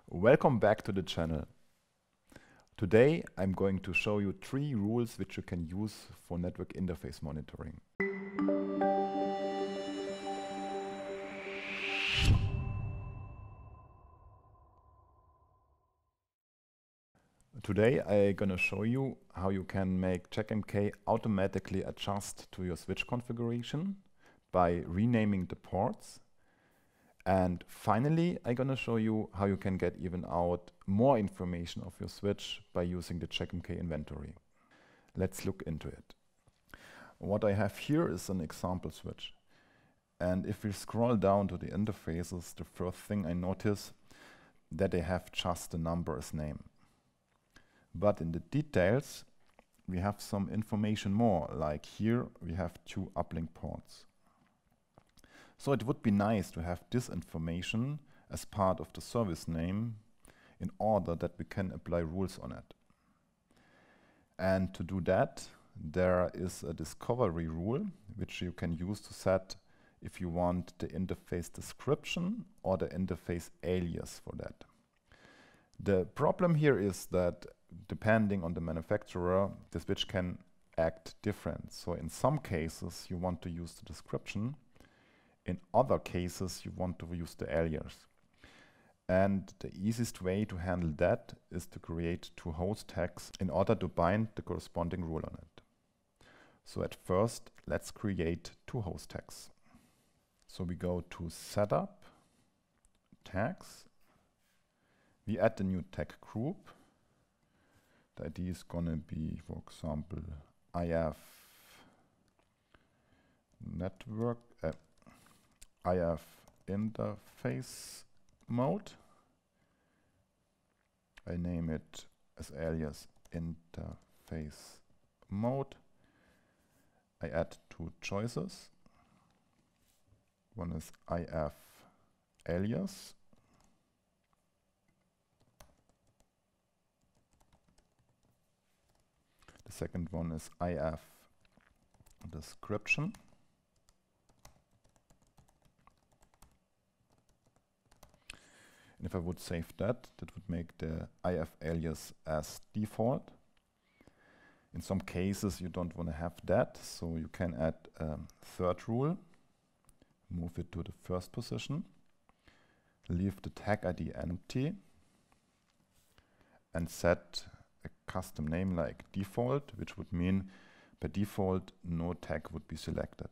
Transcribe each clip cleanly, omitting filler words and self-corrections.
Welcome back to the channel. Today I'm going to show you 3 rules which you can use for network interface monitoring. Today I'm going to show you how you can make Checkmk automatically adjust to your switch configuration by renaming the ports. And finally, I'm going to show you how you can get even out more information of your switch by using the Checkmk inventory. Let's look into it. What I have here is an example switch. And if we scroll down to the interfaces, the first thing I notice that they have just the number as name. But in the details, we have some information more, like here we have 2 uplink ports. So it would be nice to have this information as part of the service name in order that we can apply rules on it. And to do that, there is a discovery rule which you can use to set if you want the interface description or the interface alias for that. The problem here is that depending on the manufacturer, the switch can act different. So in some cases you want to use the description. In other cases, you want to use the alias. And the easiest way to handle that is to create 2 host tags in order to bind the corresponding rule on it. So at first, let's create 2 host tags. So we go to Setup, Tags. We add the new tag group. The ID is going to be, for example, IF network. IF interface mode. I name it as alias interface mode. I add 2 choices. One is IF alias. The second one is IF description. And if I would save that, that would make the IF alias as default. In some cases, you don't want to have that, so you can add a third rule, move it to the first position, leave the tag ID empty, and set a custom name like default, which would mean by default no tag would be selected.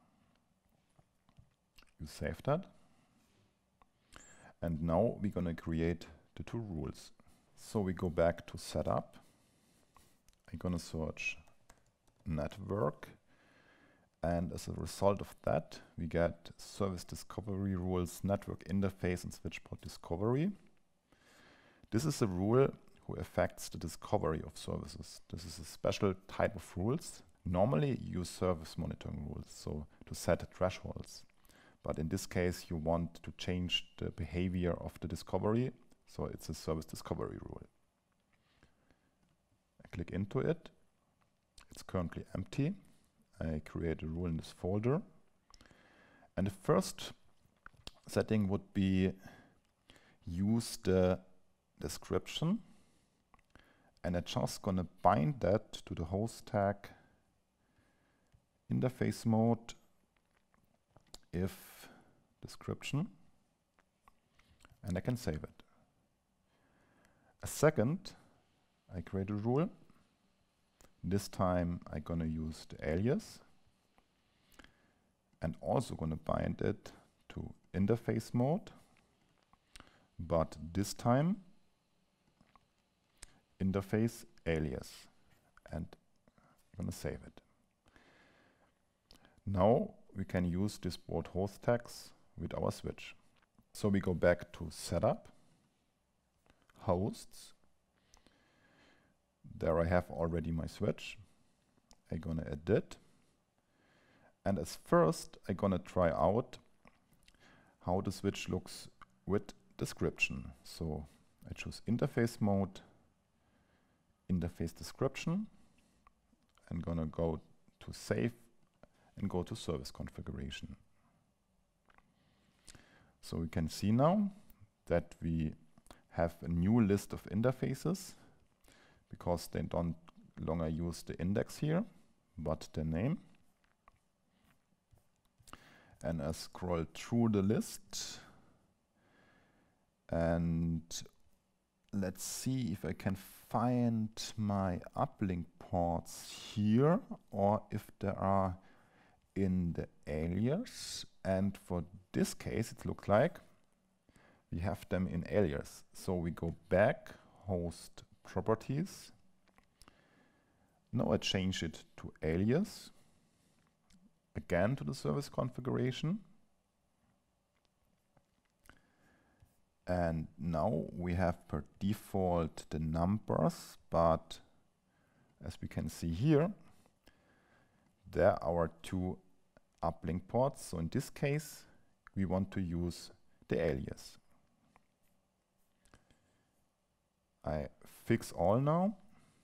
You save that. And now we're going to create the 2 rules. So we go back to Setup. I'm going to search Network. And as a result of that, we get Service Discovery Rules, Network Interface, and Switch Port Discovery. This is a rule who affects the discovery of services. This is a special type of rules. Normally, you use service monitoring rules, so to set thresholds. But in this case, you want to change the behavior of the discovery, so it's a service discovery rule. I click into it. It's currently empty. I create a rule in this folder. And the first setting would be use the description. And I'm just going to bind that to the host tag interface mode if description, and I can save it. A second, I create a rule. This time I'm gonna use the alias and also gonna bind it to interface mode, but this time interface alias, and I'm gonna save it. Now we can use this both host tags with our switch. So we go back to Setup, Hosts. There I have already my switch. I'm gonna edit. And as first, I'm gonna try out how the switch looks with description. So I choose interface mode, interface description. I'm gonna go to save and go to service configuration. So we can see now that we have a new list of interfaces because they don't longer use the index here, but the name. And I scroll through the list and let's see if I can find my uplink ports here or if there are in the alias. And for this case, it looks like we have them in alias. So we go back, host properties. Now I change it to alias. Again to the service configuration. And now we have per default the numbers, but as we can see here, there are our two uplink ports. So in this case, we want to use the alias. I fix all now.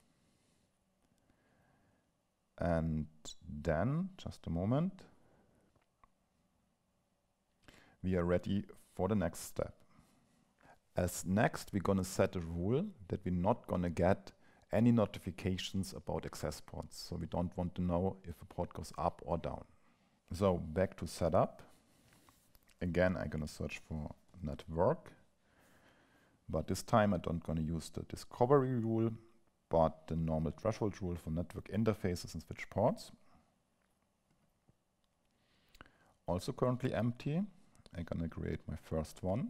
And then, just a moment, we are ready for the next step. As next, we're going to set a rule that we're not going to get any notifications about access ports. So we don't want to know if a port goes up or down. So back to setup. Again, I'm going to search for network. But this time I don't going to use the discovery rule, but the normal threshold rule for network interfaces and switch ports. Also currently empty. I'm going to create my first one.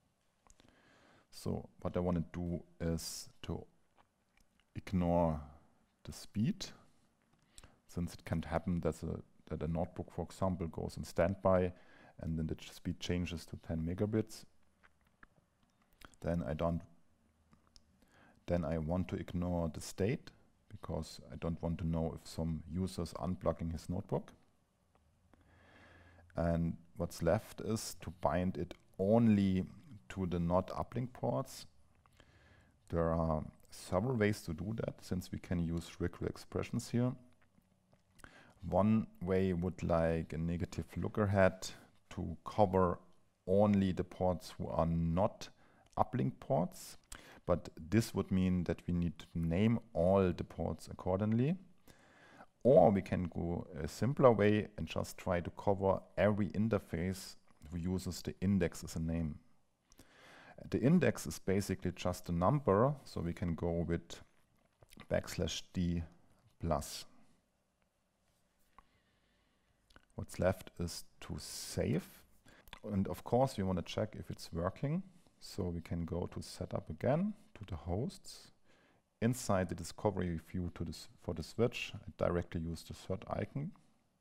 So what I want to do is to ignore the speed, since it can happen that a notebook, for example, goes in standby and then the speed changes to 10 megabits. Then I want to ignore the state because I don't want to know if some user is unplugging his notebook. And what's left is to bind it only to the not uplink ports. There are several ways to do that since we can use regular expressions here. One way would like a negative lookahead to cover only the ports who are not uplink ports, but this would mean that we need to name all the ports accordingly. Or we can go a simpler way and just try to cover every interface who uses the index as a name. The index is basically just a number, so we can go with \d+. What's left is to save. And of course, we want to check if it's working. So we can go to setup again, to the hosts. Inside the discovery view for the switch, I directly use the third icon.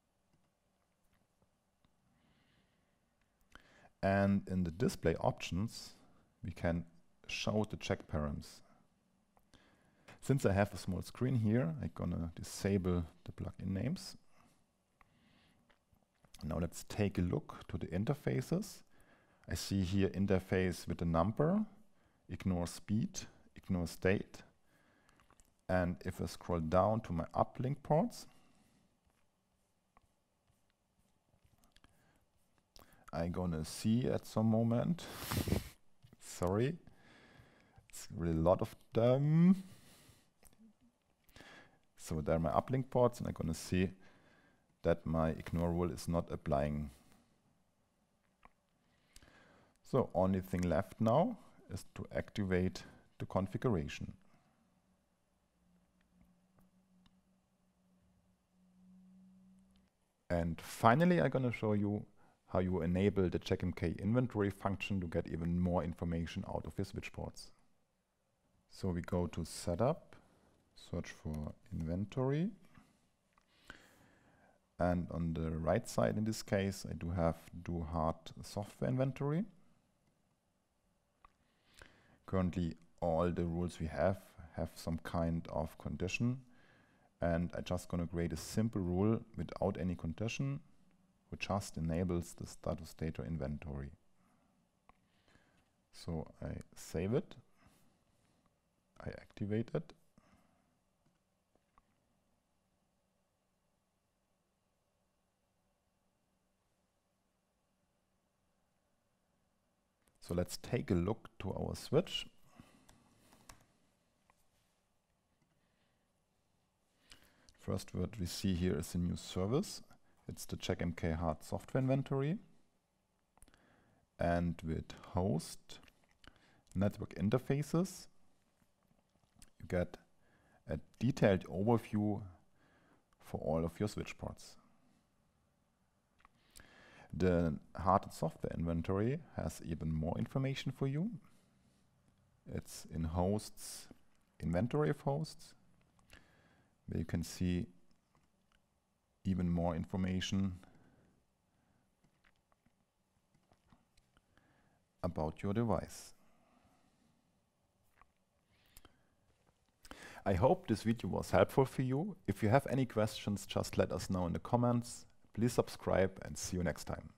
And in the display options, we can show the check params. Since I have a small screen here, I'm gonna disable the plugin names. Now let's take a look to the interfaces. I see here interface with a number, ignore speed, ignore state. And if I scroll down to my uplink ports, I'm gonna see at some moment, sorry, it's really a lot of them. So there are my uplink ports and I'm gonna see that my ignore rule is not applying. So only thing left now is to activate the configuration. And finally, I'm going to show you how you enable the Checkmk inventory function to get even more information out of your switch ports. So we go to setup, search for inventory. And on the right side in this case, I do have do hard software inventory. Currently, all the rules we have some kind of condition. And I'm just going to create a simple rule without any condition, which just enables the status data inventory. So I save it, I activate it. So let's take a look to our switch. First what we see here is a new service. It's the Checkmk hard software inventory. And with host network interfaces, you get a detailed overview for all of your switch ports. The hard software inventory has even more information for you. It's in hosts, inventory of hosts, where you can see even more information about your device. I hope this video was helpful for you. If you have any questions, just let us know in the comments. Please subscribe and see you next time.